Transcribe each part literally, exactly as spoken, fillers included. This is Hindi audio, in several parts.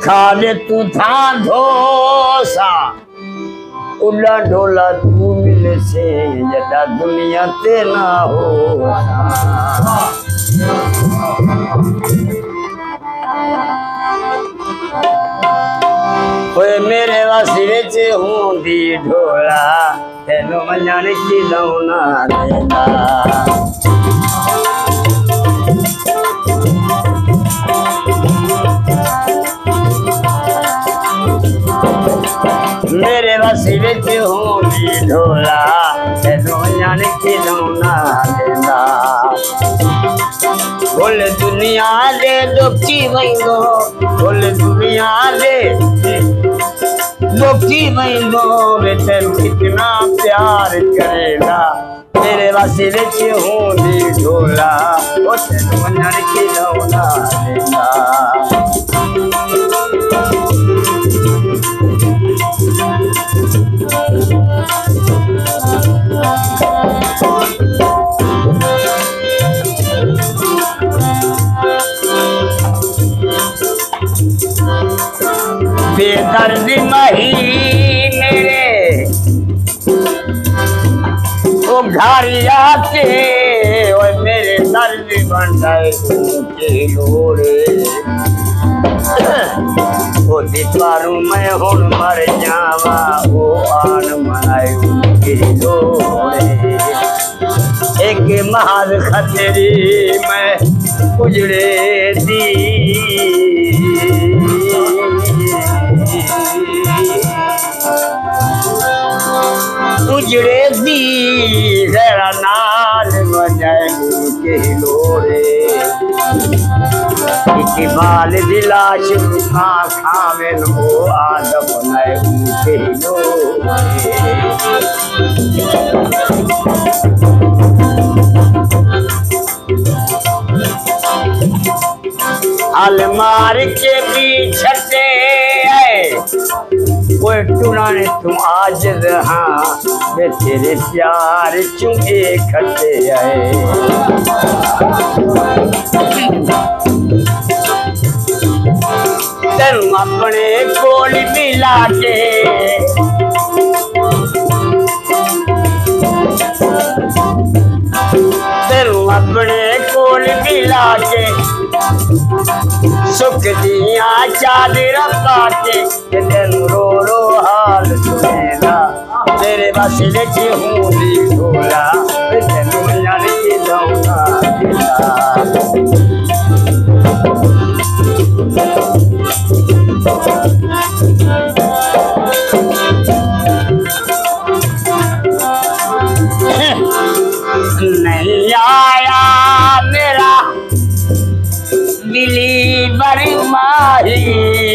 खा ले तू था धोसा उला ढोला तू मिले से जदा दुनिया ते ना हो ओए मेरे वासिले च हुंदी ढोला तेनू मन्यान की लौना देता मेरे वासिले च हुंदी ढोला तेनू मन्यान की लौना देता बोल दुनिया दे दुखी वंगो बोल दुनिया दे दुखी वंगो वे तेनू कितना प्यार करेगा मेरे वासिले च हुंदी ढोला ओ तेनू मन्यान की लौना देता बेदर्द मही मेरे ओ घर आके ओए मेरे दर्द बंधाए के लोरे ओ दीवारू मैं हुन मर जावा ओ आन मनाए के लोरे एक महाल खतरी मैं उजड़े दी उजड़े दी जरा नाल बजाए के लोरे इकबाल दिलाश खा खावे लो आदम नए के लोरे अलमार के पीछे है कोई टुराने तुम आज रहा मैं तेरे प्यार चुके खटे आए तेरू अपने कोल मिला के तेरू अपने कोल मिला के सुख दिया चादर पाके तेनू रो रो हाल सुनेगा तेरे वासिले च हुंदी ढोला तेनू मन्यान की लौना देता नहीं आया मेरा दिली बड़ी माही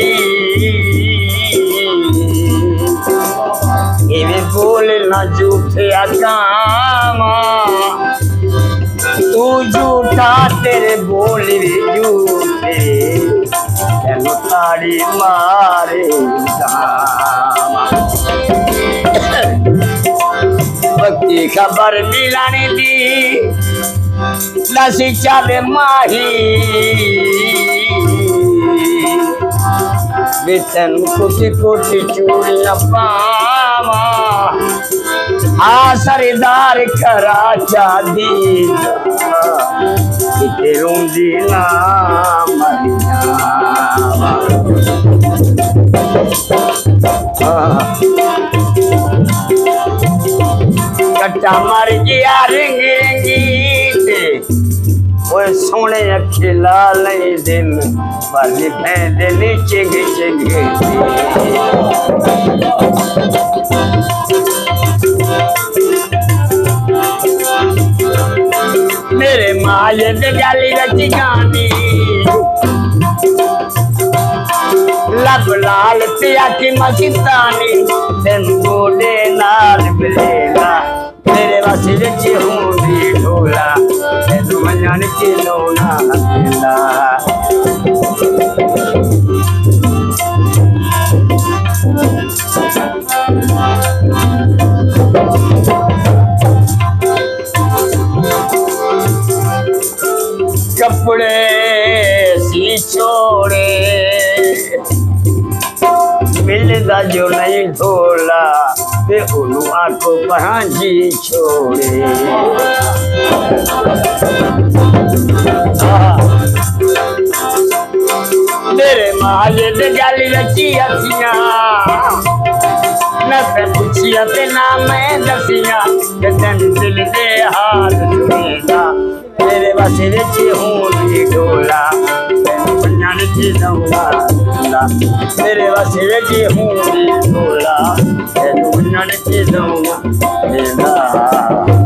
इवे बोल ना झूठे अकामा तू झूठा तेरे बोल भी झूठे तेनू ताड़ी मारे पक्की खबर मिलाने दी नसी चाले माही बेतन कुटी कुटी चूड़ियां पावा आ सरदार खरा चादी इते रूंदी ना मरिया कट्टा मर गया रिंग रिंगी सोने अखे लाल दिल पर नीचे घिचे मेरे माल गली रची गानी लब लाल पिया की मस्तानी तेन बोले नाल मिलेगा तेरे वासिले च हुंदी ढोला तेनू मन्यान की लौना देता कपड़े सी छोड़े दा जो नहीं ढोला ते उनु आको पहाजी छोड़े। तेरे माले दे गाली रची हसिया न पे पूछिया ते ना मैं दसिया के तेन दिल दे हाल सुनेगा तेरे वासे विच हुंदी ढोला तेन पंजां दी दऊंगा तेरे वासे विच हुंदी ढोला तेन पंजां दी दऊंगा।